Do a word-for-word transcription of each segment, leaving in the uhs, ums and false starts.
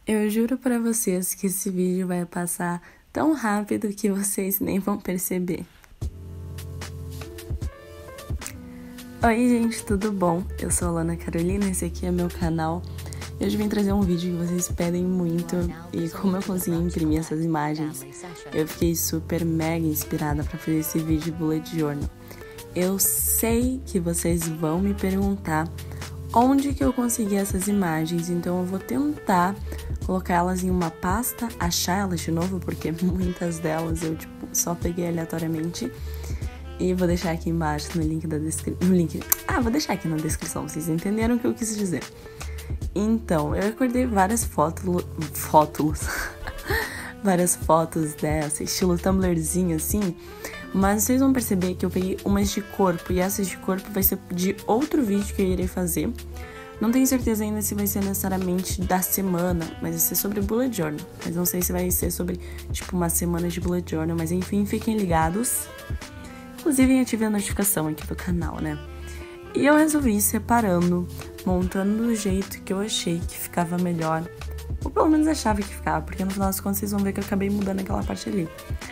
Eu juro pra vocês que esse vídeo vai passar tão rápido que vocês nem vão perceber. Oi gente, tudo bom? Eu sou a Lana Carolina, esse aqui é meu canal. Hoje eu vim trazer um vídeo que vocês pedem muito e como eu consegui imprimir essas imagens, eu fiquei super mega inspirada pra fazer esse vídeo bullet journal. Eu sei que vocês vão me perguntar onde que eu consegui essas imagens, então eu vou tentar colocar elas em uma pasta, achar elas de novo, porque muitas delas eu tipo, só peguei aleatoriamente. E vou deixar aqui embaixo no link da descrição. No link. Ah, vou deixar aqui na descrição, vocês entenderam o que eu quis dizer. Então, eu recordei várias fotos. Fótulos. várias fotos dessa, estilo Tumblrzinho assim. Mas vocês vão perceber que eu peguei umas de corpo. E essas de corpo vai ser de outro vídeo que eu irei fazer. Não tenho certeza ainda se vai ser necessariamente da semana, mas vai ser sobre bullet journal. Mas não sei se vai ser sobre, tipo, uma semana de bullet journal. Mas enfim, fiquem ligados. Inclusive, ativei a notificação aqui do canal, né? E eu resolvi ir separando, montando do jeito que eu achei que ficava melhor. Ou pelo menos achava que ficava, porque no final das contas vocês vão ver que eu acabei mudando aquela parte ali.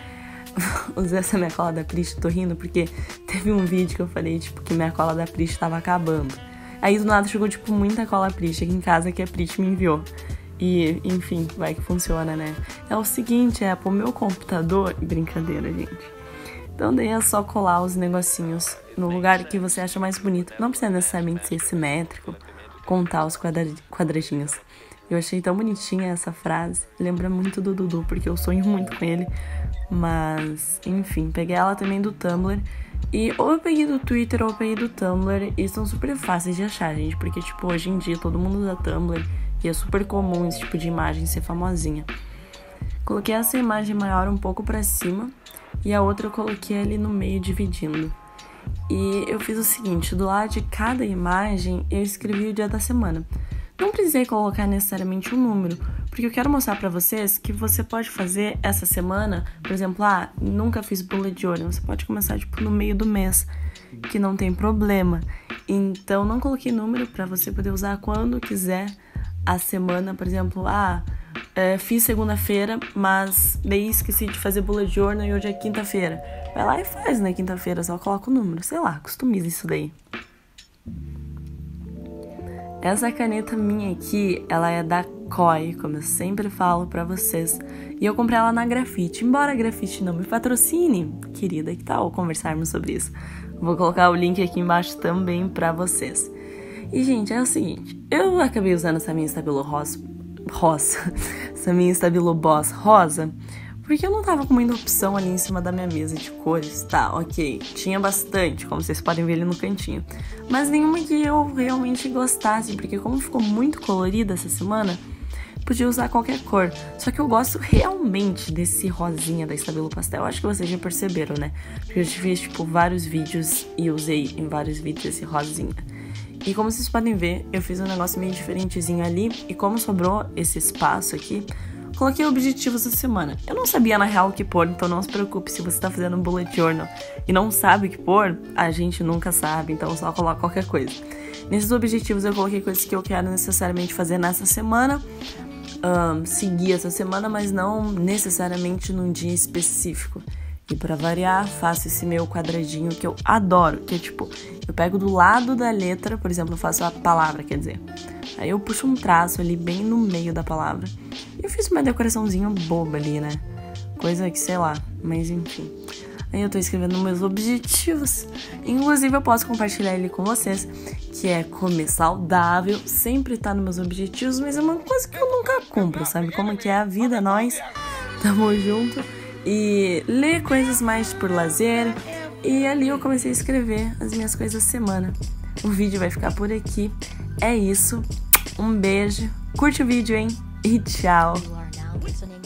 Usei essa minha cola da Prish, tô rindo, porque teve um vídeo que eu falei, tipo, que minha cola da Prish tava acabando. Aí do nada chegou, tipo, muita cola Prish aqui em casa que a Prish me enviou. E, enfim, vai que funciona, né? É o seguinte, é pro meu computador... Brincadeira, gente. Então daí é só colar os negocinhos no lugar que você acha mais bonito. Não precisa necessariamente ser simétrico, contar os quadra- quadradinhos. Eu achei tão bonitinha essa frase. Lembra muito do Dudu, porque eu sonho muito com ele. Mas, enfim, peguei ela também do Tumblr. E ou eu peguei do Twitter ou eu peguei do Tumblr. E são super fáceis de achar, gente. Porque, tipo, hoje em dia todo mundo usa Tumblr. E é super comum esse tipo de imagem ser famosinha. Coloquei essa imagem maior um pouco pra cima. E a outra eu coloquei ali no meio, dividindo. E eu fiz o seguinte, do lado de cada imagem, eu escrevi o dia da semana. Não precisei colocar necessariamente um número, porque eu quero mostrar pra vocês que você pode fazer essa semana, por exemplo, ah, nunca fiz bullet journal, você pode começar, tipo, no meio do mês, que não tem problema. Então, não coloquei número pra você poder usar quando quiser a semana, por exemplo, ah... É, fiz segunda-feira, mas daí esqueci de fazer bullet journal e hoje é quinta-feira. Vai lá e faz na quinta-feira, só coloca o número. Sei lá, customiza isso daí. Essa caneta minha aqui, ela é da Koi, como eu sempre falo pra vocês. E eu comprei ela na Grafite. Embora a Grafite não me patrocine, querida, que tal conversarmos sobre isso? Vou colocar o link aqui embaixo também pra vocês. E, gente, é o seguinte. Eu acabei usando essa minha Stabilo Rosa. rosa, essa minha Stabilo Boss rosa, porque eu não tava com muita opção ali em cima da minha mesa de cores, tá, ok, tinha bastante, como vocês podem ver ali no cantinho, mas nenhuma que eu realmente gostasse, porque como ficou muito colorida essa semana, podia usar qualquer cor, só que eu gosto realmente desse rosinha da Stabilo Pastel, acho que vocês já perceberam, né, porque eu fiz, tipo, vários vídeos e usei em vários vídeos esse rosinha. E como vocês podem ver, eu fiz um negócio meio diferentezinho ali. E como sobrou esse espaço aqui, coloquei objetivos da semana. Eu não sabia na real o que pôr, então não se preocupe se você tá fazendo um bullet journal e não sabe o que pôr, a gente nunca sabe, então só coloca qualquer coisa. Nesses objetivos eu coloquei coisas que eu quero necessariamente fazer nessa semana, um, seguir essa semana, mas não necessariamente num dia específico. E pra variar, faço esse meu quadradinho que eu adoro, que é tipo, eu pego do lado da letra, por exemplo, eu faço a palavra, quer dizer. Aí eu puxo um traço ali bem no meio da palavra. E eu fiz uma decoraçãozinha boba ali, né? Coisa que, sei lá, mas enfim. Aí eu tô escrevendo meus objetivos. Inclusive eu posso compartilhar ele com vocês, que é comer saudável, sempre tá nos meus objetivos, mas é uma coisa que eu nunca cumpro, sabe? Como que é a vida, nós tamo junto. E ler coisas mais por lazer. E ali eu comecei a escrever as minhas coisas da semana. O vídeo vai ficar por aqui. É isso. Um beijo. Curte o vídeo, hein? E tchau.